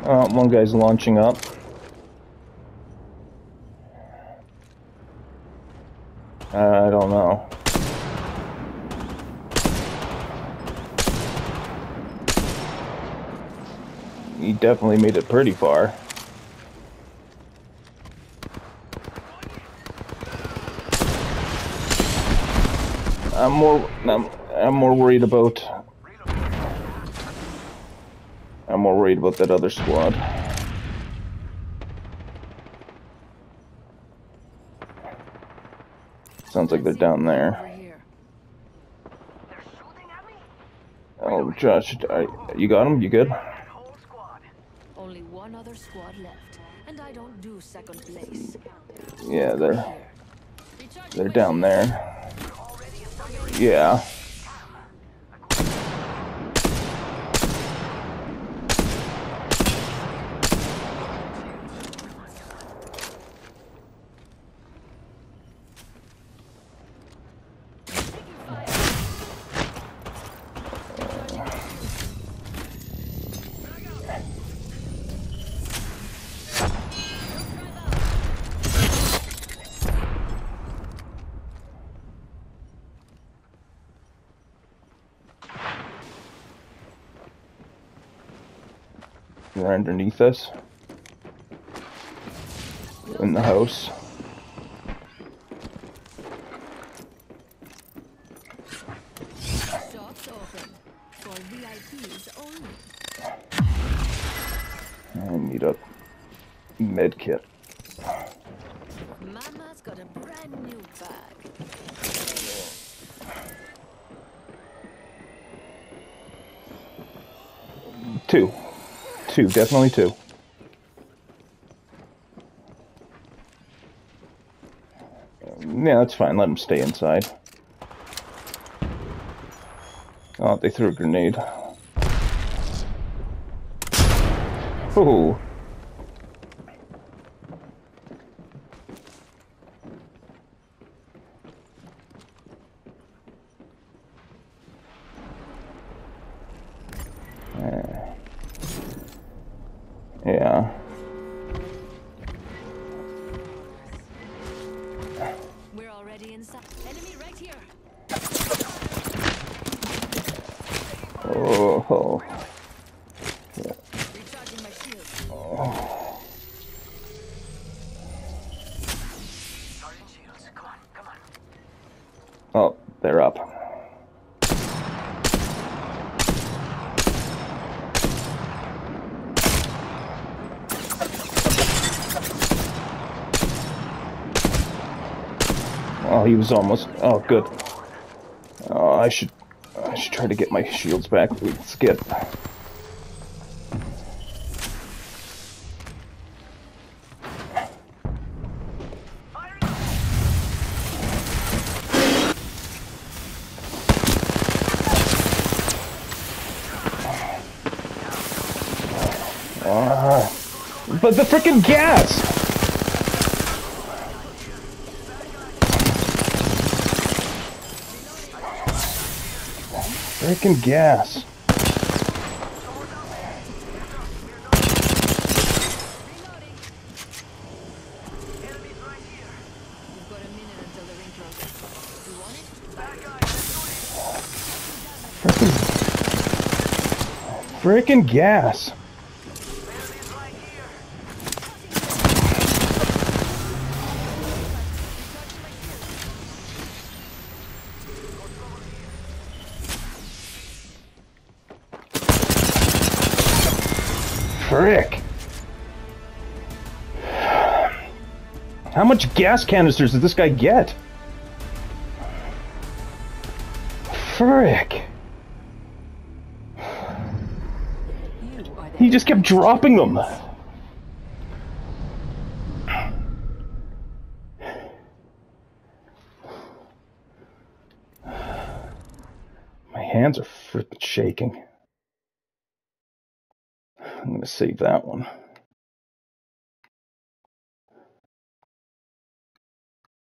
One guy's launching up. I don't know. He definitely made it pretty far. I'm more worried about that other squad. Sounds like they're down there. Oh, Josh, you got him? You good? Only one other squad left, and I don't do second place. Yeah, they're down there. Yeah. They're underneath us. In the house. Shops open for VIPs only. I need a med kit. Mama's got a brand new bag. Two, definitely two. Yeah, that's fine. Let them stay inside. Oh, they threw a grenade. Ooh. Yeah. We're already inside. Enemy right here. Oh. Yeah. Recharging my shield. Oh. Charging shields. Come on. Oh, they're up. Oh, he was almost. Oh, good. Oh, I should try to get my shields back. Let's get. But the frickin' gas! Frickin' gas. Frickin' gas. Frick. How much gas canisters did this guy get? Frick. He just kept dropping them. My hands are frickin' shaking. I'm gonna save that one.